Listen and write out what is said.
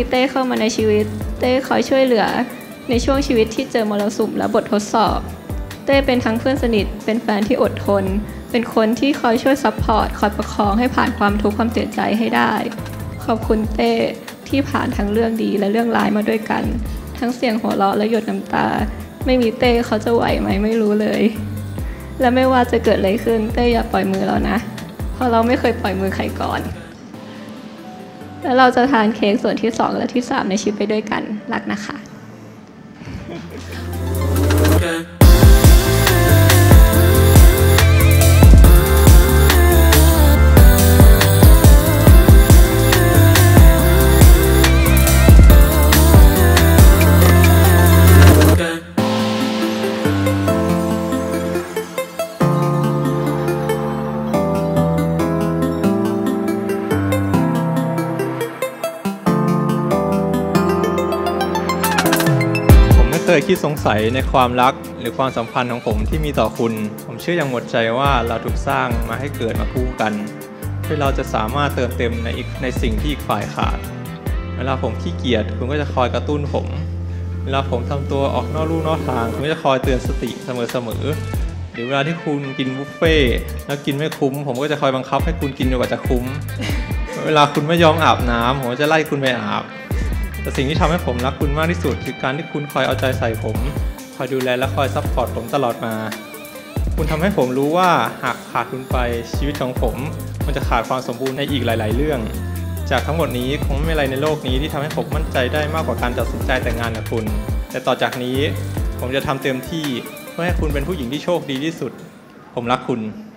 เต้เข้ามาในชีวิตเต้คอยช่วยเหลือในช่วงชีวิตที่เจอมรสุมและบททดสอบเต้เป็นทั้งเพื่อนสนิทเป็นแฟนที่อดทนเป็นคนที่คอยช่วยซัพพอร์ตคอยประคองให้ผ่านความทุกข์ความเสียใจให้ได้ขอบคุณเต้ที่ผ่านทั้งเรื่องดีและเรื่องร้ายมาด้วยกันทั้งเสียงหัวเราะและหยดน้ำตาไม่มีเต้เขาจะไหวไหมไม่รู้เลยและไม่ว่าจะเกิดอะไรขึ้นเต้อย่าปล่อยมือเรานะเพราะเราไม่เคยปล่อยมือใครก่อนแล้วเราจะทานเค้กส่วนที่2และที่3ในชีวิตไปด้วยกันรักนะคะเคยคิดสงสัยในความรักหรือความสัมพันธ์ของผมที่มีต่อคุณผมเชื่ออย่างหมดใจว่าเราถูกสร้างมาให้เกิดมาคู่กันเพื่อเราจะสามารถเติมเต็มในสิ่งที่อีกฝ่ายขาดเวลาผมขี้เกียจคุณก็จะคอยกระตุ้นผมเวลาผมทำตัวออกนอกลู่นอกทางคุณก็จะคอยเตือนสติเสมอหรือเวลาที่คุณกินบุฟเฟ่แล้วกินไม่คุ้มผมก็จะคอยบังคับให้คุณกินจนกว่าจะคุ้มเวลาคุณไม่ยอมอาบน้ำผมก็จะไล่คุณไปอาบแต่สิ่งที่ทำให้ผมรักคุณมากที่สุดคือการที่คุณคอยเอาใจใส่ผมคอยดูแลและคอยซัพพอร์ตผมตลอดมาคุณทำให้ผมรู้ว่าหากขาดคุณไปชีวิตของผมมันจะขาดความสมบูรณ์ในอีกหลายๆเรื่องจากทั้งหมดนี้คงไม่มีอะไรในโลกนี้ที่ทำให้ผมมั่นใจได้มากกว่าการตัดสินใจแต่งงานกับคุณแต่ต่อจากนี้ผมจะทำเต็มที่เพื่อให้คุณเป็นผู้หญิงที่โชคดีที่สุดผมรักคุณ